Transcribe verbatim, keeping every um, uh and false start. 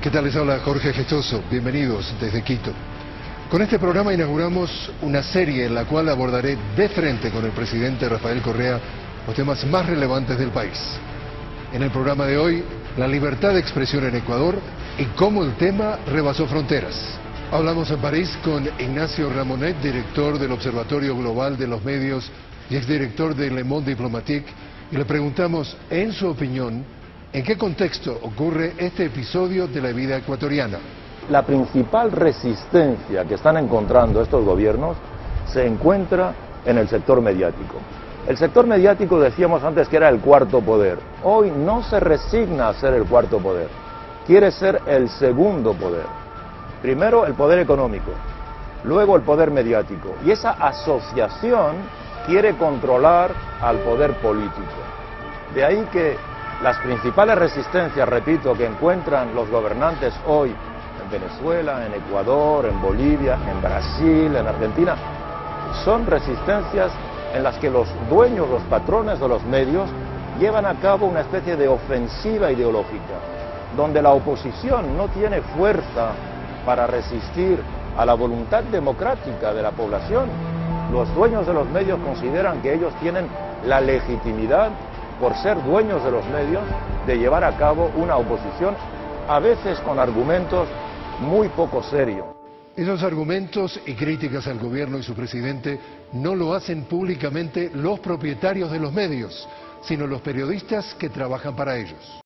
¿Qué tal? Les habla Jorge Gestoso. Bienvenidos desde Quito. Con este programa inauguramos una serie en la cual abordaré de frente con el presidente Rafael Correa los temas más relevantes del país. En el programa de hoy, la libertad de expresión en Ecuador y cómo el tema rebasó fronteras. Hablamos en París con Ignacio Ramonet, director del Observatorio Global de los Medios y exdirector de Le Monde Diplomatique, y le preguntamos, en su opinión, ¿en qué contexto ocurre este episodio de la vida ecuatoriana? La principal resistencia que están encontrando estos gobiernos se encuentra en el sector mediático. El sector mediático, decíamos antes que era el cuarto poder. Hoy no se resigna a ser el cuarto poder, quiere ser el segundo poder. Primero el poder económico, luego el poder mediático. Y esa asociación quiere controlar al poder político. De ahí que las principales resistencias, repito, que encuentran los gobernantes hoy en Venezuela, en Ecuador, en Bolivia, en Brasil, en Argentina, son resistencias en las que los dueños, los patrones de los medios, llevan a cabo una especie de ofensiva ideológica, donde la oposición no tiene fuerza para resistir a la voluntad democrática de la población. Los dueños de los medios consideran que ellos tienen la legitimidad, por ser dueños de los medios, de llevar a cabo una oposición, a veces con argumentos muy poco serios. Esos argumentos y críticas al gobierno y su presidente no lo hacen públicamente los propietarios de los medios, sino los periodistas que trabajan para ellos.